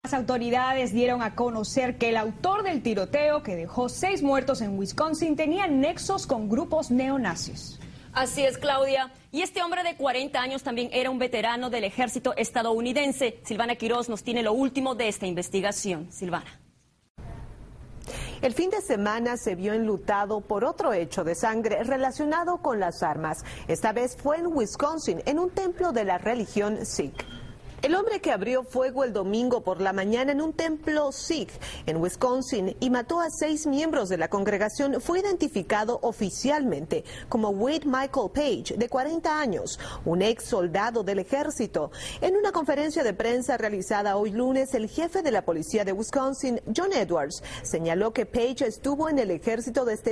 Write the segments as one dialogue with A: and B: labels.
A: Las autoridades dieron a conocer que el autor del tiroteo que dejó 6 muertos en Wisconsin tenía nexos con grupos neonazis.
B: Así es, Claudia. Y este hombre de 40 años también era un veterano del ejército estadounidense. Silvana Quiroz nos tiene lo último de esta investigación. Silvana.
C: El fin de semana se vio enlutado por otro hecho de sangre relacionado con las armas. Esta vez fue en Wisconsin, en un templo de la religión Sikh. El hombre que abrió fuego el domingo por la mañana en un templo Sikh en Wisconsin y mató a 6 miembros de la congregación fue identificado oficialmente como Wade Michael Page, de 40 años, un ex soldado del ejército. En una conferencia de prensa realizada hoy lunes, el jefe de la policía de Wisconsin, John Edwards, señaló que Page estuvo en el ejército desde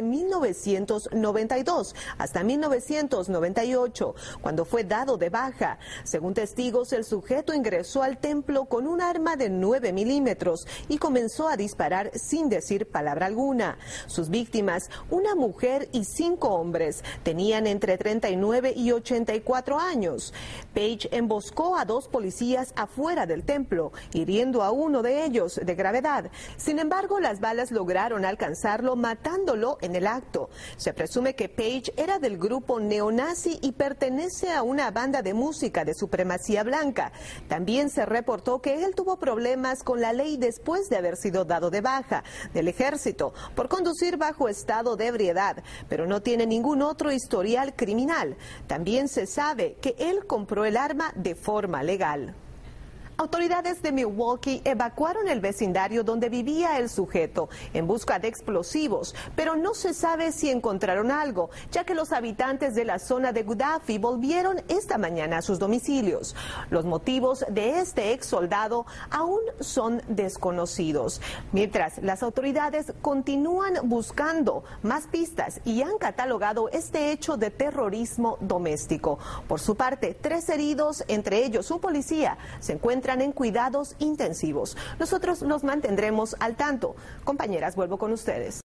C: 1992 hasta 1998, cuando fue dado de baja. Según testigos, el sujeto ingresó al templo con un arma de 9 milímetros y comenzó a disparar sin decir palabra alguna. Sus víctimas, una mujer y 5 hombres, tenían entre 39 y 84 años. Page emboscó a 2 policías afuera del templo, hiriendo a uno de ellos de gravedad. Sin embargo, las balas lograron alcanzarlo, matándolo en el acto. Se presume que Page era del grupo neonazi y pertenece a una banda de música de supremacía blanca. También se reportó que él tuvo problemas con la ley después de haber sido dado de baja del ejército por conducir bajo estado de ebriedad, pero no tiene ningún otro historial criminal. También se sabe que él compró el arma de forma legal. Autoridades de Milwaukee evacuaron el vecindario donde vivía el sujeto en busca de explosivos, pero no se sabe si encontraron algo, ya que los habitantes de la zona de Gudafi volvieron esta mañana a sus domicilios. Los motivos de este ex soldado aún son desconocidos, mientras las autoridades continúan buscando más pistas y han catalogado este hecho de terrorismo doméstico. Por su parte, 3 heridos, entre ellos un policía, se encuentran en cuidados intensivos. Nosotros los mantendremos al tanto. Compañeras, vuelvo con ustedes.